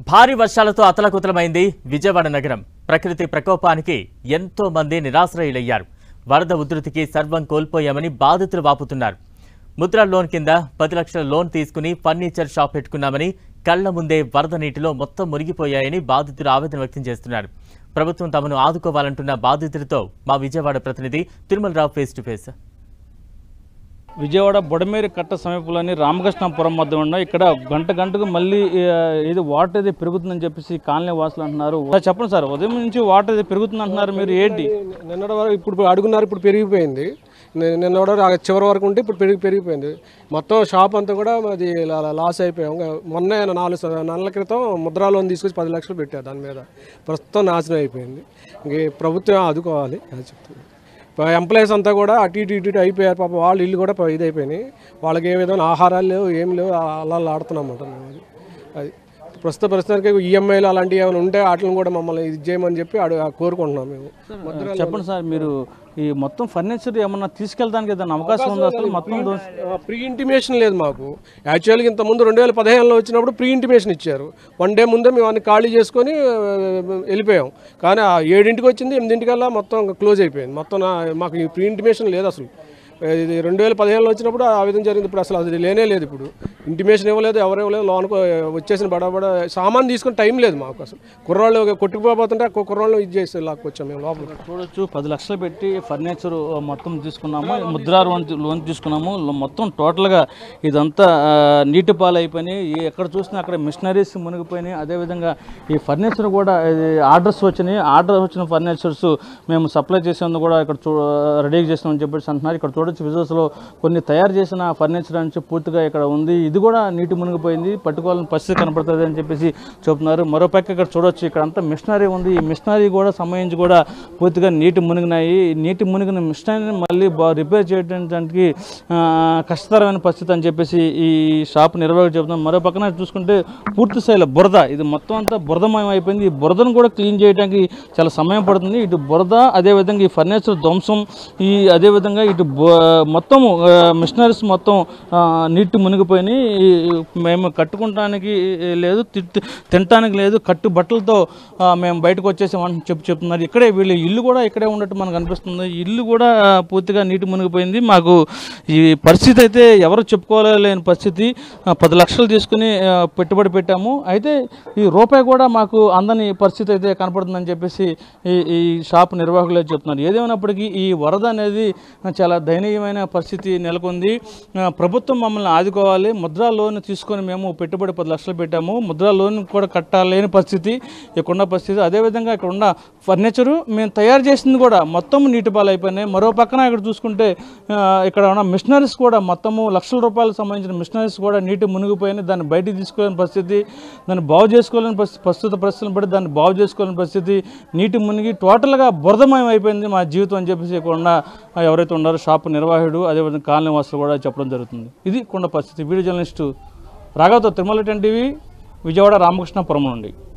భారీ వర్షాలతో అతలకుతలమైంది విజయవాడ నగరం. ప్రకృతి ప్రకోపానికి ఎంతో మంది నిరాశ్రయులయ్యారు. వరద ఉధృతికి సర్వం కోల్పోయామని బాధితులు వాపుతున్నారు. ముద్రా లోన్ కింద 10 లక్షల లోన్ తీసుకుని ఫర్నిచర్ షాప్ పెట్టుకున్నామని, కళ్ల ముందే వరద నీటిలో మొత్తం మునిగిపోయాయని బాధితులు ఆవేదన వ్యక్తం చేస్తున్నారు. ప్రభుత్వం తమను ఆదుకోవాలంటున్న బాధితులతో మా విజయవాడ ప్రతినిధి Tirumalarao face to face. Vijayawada Budameru కట్ట సమీపంలోని రామకృష్ణపురం వద్ద ఉన్న ఇక్కడ గంటకు మళ్ళీ ఇది వాటర్ అయితే పెరుగుతుందని చెప్పేసి కాలనీ వాసులు అంటున్నారు. చెప్పండి సార్, ఉదయం నుంచి వాటర్ అయితే పెరుగుతుంది అంటున్నారు, మీరు ఏంటి? నిన్నటి వరకు ఇప్పుడు అడుగున్నారు, ఇప్పుడు పెరిగిపోయింది. నిన్న కూడా చివరి వరకు ఉంటే ఇప్పుడు పెరిగిపోయింది. మొత్తం షాప్ అంతా కూడా అది లాస్ అయిపోయాం. మొన్న 4 నెలల క్రితం ముద్రా లోన్ తీసుకొచ్చి 10 లక్షలు పెట్టారు. దాని మీద ప్రస్తుతం నాశనం అయిపోయింది. ఇంక ప్రభుత్వం ఆదుకోవాలి అని చెప్తుంది. ఎంప్లాయీస్ అంతా కూడా అటు ఇటు అయిపోయారు. పాపం వాళ్ళు ఇల్లు కూడా ఇది అయిపోయినాయి. వాళ్ళకి ఏ విధమైన ఆహారాలు లేవు, ఏం లేవు, అలా ఆడుతున్నామంట. అది ప్రస్తుతానికి ఈఎంఐలు అలాంటివి ఏమైనా ఉంటే వాటిని కూడా మమ్మల్ని ఇది చేయమని చెప్పి కోరుకుంటున్నాం మేము. చెప్పండి సార్, మీరు ఈ మొత్తం ఫర్నిచర్ ఏమన్నా తీసుకెళ్ళడానికి ఏదైనా అవకాశం ఉందా? అసలు మొత్తం ప్రీ ఇంటిమేషన్ లేదు మాకు. యాక్చువల్గా ఇంతకుముందు 2015లో వచ్చినప్పుడు ప్రీ ఇంటిమేషన్ ఇచ్చారు. 1 డే ముందే మేము అన్ని ఖాళీ చేసుకొని వెళ్ళిపోయాం. కానీ 7ంటికి వచ్చింది, 8ంటికల్లా మొత్తం క్లోజ్ అయిపోయింది. మొత్తం మాకు ఈ ప్రీ ఇంటిమేషన్ లేదు అసలు. ఇది 2015లో వచ్చినప్పుడు ఆ విధంగా జరిగింది. ఇప్పుడు అసలు అది లేనే లేదు. ఇప్పుడు ఇంటిమేషన్ ఇవ్వలేదు, ఎవరు ఇవ్వలేదు. లోన్కు వచ్చేసిన బడా సామాన్ తీసుకుని టైం లేదు మాకు. అసలు కుర్రాళ్ళు కొట్టుకుపోతుంటే కుర్రాళ్ళు ఇది చేసి లాక్కొచ్చాం మేము లోపల. చూడొచ్చు, 10 లక్షలు పెట్టి ఫర్నిచర్ మొత్తం తీసుకున్నాము, ముద్రా లోన్ తీసుకున్నాము. మొత్తం టోటల్గా ఇదంతా నీటి పాలు అయిపోయినాయి. ఎక్కడ చూసినా అక్కడ మిషనరీస్ మునిగిపోయినాయి. అదేవిధంగా ఈ ఫర్నిచర్ కూడా ఆర్డర్స్ వచ్చినాయి. ఆర్డర్ వచ్చిన ఫర్నిచర్స్ మేము సప్లై చేసేందుకు కూడా ఇక్కడ రెడీ చేసామని చెప్పేసి అంటున్నారు. ఇక్కడ చూడొచ్చు, విజువల్స్లో కొన్ని తయారు చేసిన ఫర్నిచర్ నుంచి పూర్తిగా ఇక్కడ ఉంది. ఇది కూడా నీటి మునిగిపోయింది, పట్టుకోవాలని పరిస్థితి కనపడుతుంది అని చెప్పేసి చెబుతున్నారు. మరోపక్క ఇక్కడ చూడొచ్చు, ఇక్కడ అంతా మిషనరీ ఉంది. ఈ మిషనరీ కూడా సంబంధించి కూడా పూర్తిగా నీటి మునిగినాయి. నీటి మునిగిన మిషనరీని మళ్ళీ రిపేర్ చేయడానికి కష్టతరమైన పరిస్థితి అని చెప్పేసి ఈ షాప్ నిర్వాహకులు చెబుతున్నారు. మరో పక్కన చూసుకుంటే పూర్తి స్థాయిలో బురద, ఇది మొత్తం అంతా బురదమయం అయిపోయింది. ఈ బురదను కూడా క్లీన్ చేయడానికి చాలా సమయం పడుతుంది. ఇటు బురద, అదేవిధంగా ఈ ఫర్నిచర్ ధ్వంసం, ఈ అదేవిధంగా ఇటు మొత్తము మిషనరీస్ మొత్తం నీటి మునిగిపోయినాయి. మేము కట్టుకుంటానికి లేదు, తినటానికి లేదు, కట్టు బట్టలతో మేము బయటకు వచ్చేసామని చెప్తున్నారు. ఇక్కడే వీళ్ళు ఇల్లు కూడా ఇక్కడే ఉన్నట్టు మనకు అనిపిస్తుంది. ఇల్లు కూడా పూర్తిగా నీటి మునిగిపోయింది. మాకు ఈ పరిస్థితి అయితే ఎవరు చెప్పుకోలేని పరిస్థితి. 10 లక్షలు తీసుకుని పెట్టుబడి పెట్టాము, అయితే ఈ రూపాయి కూడా మాకు అందని పరిస్థితి అయితే కనపడుతుందని చెప్పేసి ఈ షాప్ నిర్వాహకులే చెప్తున్నారు. ఏదేమైనప్పటికీ ఈ వరద అనేది చాలా దయనీయమైన పరిస్థితి నెలకొంది. ప్రభుత్వం మమ్మల్ని ఆదుకోవాలి. ముద్రా లోన్ తీసుకొని మేము పెట్టుబడి 10 లక్షలు పెట్టాము. ముద్రా లోన్ కూడా కట్టాలేని పరిస్థితి ఇక్కడున్న పరిస్థితి. అదేవిధంగా ఇక్కడ ఉన్న ఫర్నిచరు మేము తయారు చేసింది కూడా మొత్తం నీటి పాలు అయిపోయినాయి. మరో పక్కన ఇక్కడ చూసుకుంటే ఇక్కడ ఉన్న మిషనరీస్ కూడా మొత్తము లక్షల రూపాయలకు సంబంధించిన మిషనరీస్ కూడా నీటి మునిగిపోయినాయి. దాన్ని బయటికి తీసుకోలేని పరిస్థితి, దాన్ని బాగు చేసుకోలేని ప్రస్తుత పరిస్థితులను బట్టి దాన్ని బాగు చేసుకోలేని పరిస్థితి. నీటి మునిగి టోటల్గా బురదమయం అయిపోయింది మా జీవితం అని చెప్పేసి ఇక్కడ ఉన్న ఎవరైతే ఉన్నారో షాపు నిర్వాహకుడు, అదేవిధంగా కాలనీ వాసులు కూడా చెప్పడం జరుగుతుంది. ఇది కొండ పరిస్థితి. వీడియో జర్నలిస్టు రాఘవతో తిరుమల 10 టీవీ, విజయవాడ రామకృష్ణపురం నుండి.